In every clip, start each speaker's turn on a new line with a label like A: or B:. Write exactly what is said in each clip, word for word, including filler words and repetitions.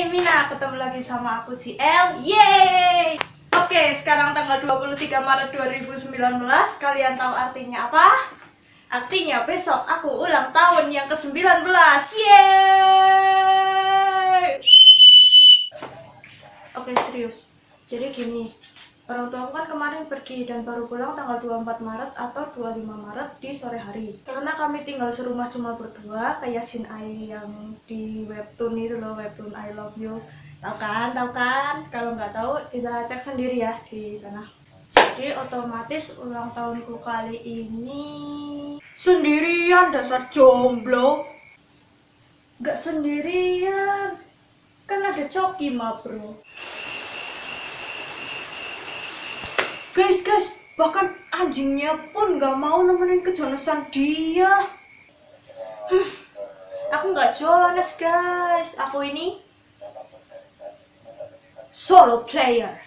A: Hai Mina, ketemu lagi sama aku si El. Yeay! Oke, sekarang tanggal dua puluh tiga Maret dua ribu sembilan belas. Kalian tahu artinya apa? Artinya besok aku ulang tahun yang ke sembilan belas. Yeay! Oke, serius. Jadi gini, orang tua aku kan kemarin pergi dan baru pulang tanggal dua puluh empat Maret atau dua puluh lima Maret di sore hari. Karena kami tinggal serumah cuma berdua, kayak Shin Ai yang di webtoon itu loh, webtoon I Love You. Tahu kan? Tahu kan? Kalau nggak tahu bisa cek sendiri ya di sana. Jadi otomatis ulang tahunku kali ini sendirian, dasar jomblo. Nggak sendirian, kan ada Coki mah bro. Guys, guys, bahkan anjingnya pun gak mau nemenin kejonesan dia. Hmm, aku gak jones, guys. Aku ini solo player.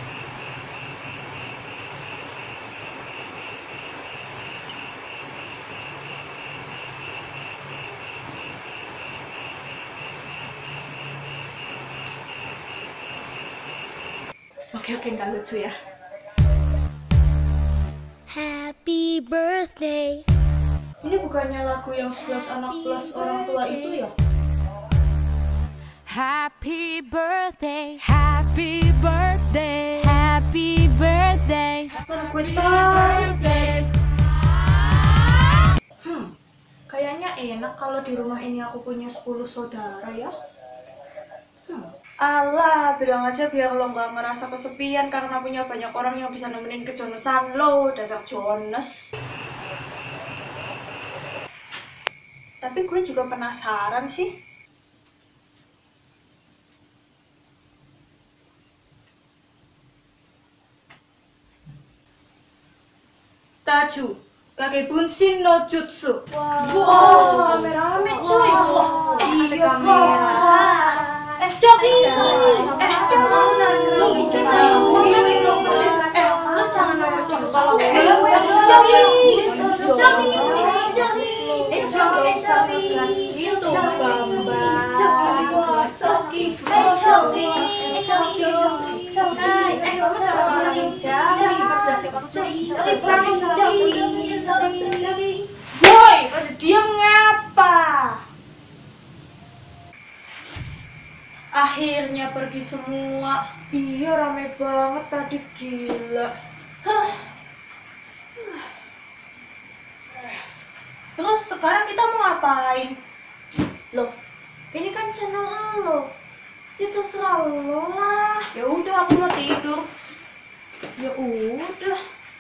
A: Oke, oke, gak lucu ya.
B: Happy birthday.
A: Ini bukannya lagu yang sebelas anak plus orang tua itu ya?
B: Happy birthday, happy birthday, happy birthday,
A: Mana gue
B: happy
A: tahu.
B: birthday.
A: Hmm, kayaknya enak kalau di rumah ini aku punya sepuluh saudara ya. Hmm. Alah, bilang aja biar lo gak ngerasa kesepian karena punya banyak orang yang bisa nemenin kejonesan lo, dasar Jones. Tapi gue juga penasaran sih. Taju, kakek Bunshin no Jutsu. Wow, wow. Rame-rame cuy. Wah, eh, ada kamera. Eh, Joki. Eh, jangan lu jangan Eh, lu jangan nomor kalau Joki. Joki. Joki. Eh, Joki, Joki. Itu Bamba. Joki. Eh, Joki. Eh, Joki. Eh, kamu jangan lagi Joki. Woi, pada diam ngapa? Akhirnya pergi semua. Iya, rame banget tadi, gila. Hah. Terus sekarang kita mau ngapain? Loh, ini kan channel lo. Ya terserah lo lah. Ya udah, aku mau tidur. Ya udah.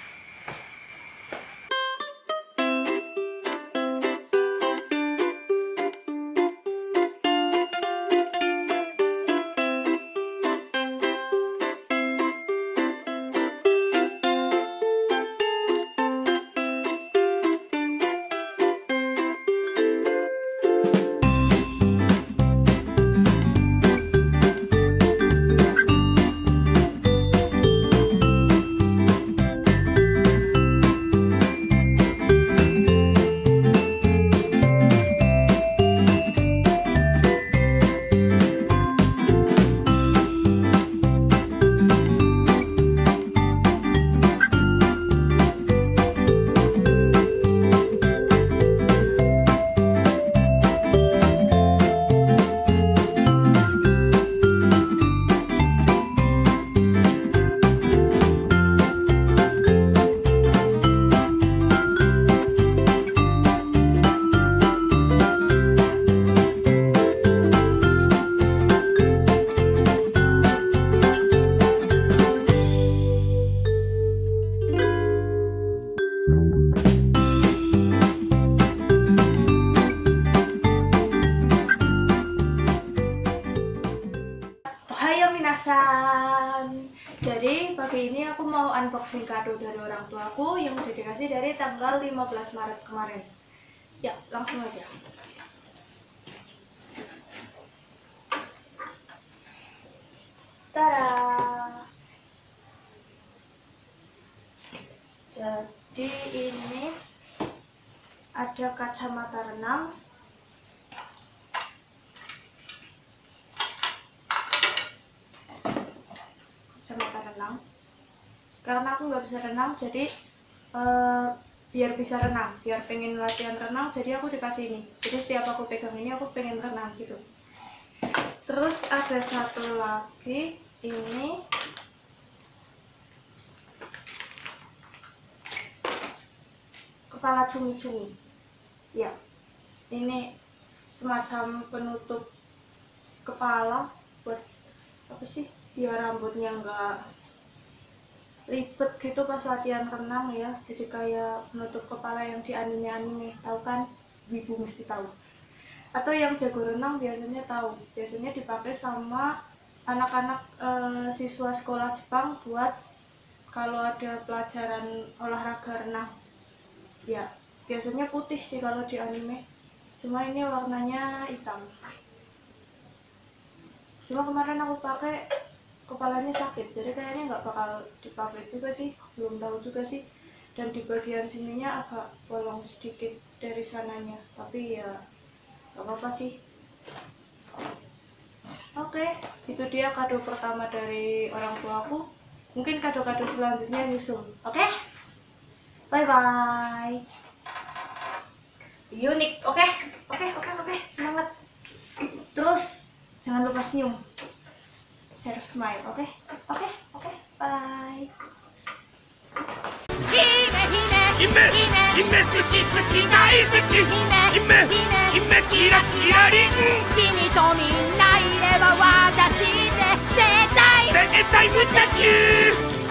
A: Jadi pagi ini aku mau unboxing kado dari orang tuaku yang udah dikasih dari tanggal lima belas Maret kemarin. Ya, langsung aja. Tada! Jadi ini ada kacamata renang, karena aku nggak bisa renang, jadi uh, biar bisa renang, biar pengen latihan renang, jadi aku dikasih ini. Jadi setiap aku pegang ini aku pengen renang gitu. Terus ada satu lagi, ini kepala cumi-cumi. Ya, ini semacam penutup kepala buat apa sih, biar rambutnya nggak ribet gitu pas latihan renang ya. Jadi kayak penutup kepala yang di anime-anime, tahu kan? Ibu mesti tahu. Atau yang jago renang biasanya tahu. Biasanya dipakai sama anak-anak e, siswa sekolah Jepang buat kalau ada pelajaran olahraga renang. Ya, biasanya putih sih kalau di anime. Cuma ini warnanya hitam. Cuma kemarin aku pakai kepalanya sakit, jadi kayaknya nggak bakal dipakai juga sih, belum tahu juga sih. Dan di bagian sininya agak bolong sedikit dari sananya, tapi ya nggak apa-apa sih. Oke, itu dia kado pertama dari orang tuaku. Mungkin kado-kado selanjutnya nyusul. Oke, bye bye. Unik, oke, oke, oke, oke, semangat. Terus jangan lupa senyum. Share smile, oke? Oke, oke, bye.
B: Hime, hime,
C: Hime, hime, suki, suki, daisuki. Hime, hime, kira, kira, rin.
B: Kimi to minna irebba watashi de zettai
C: 絶対無敵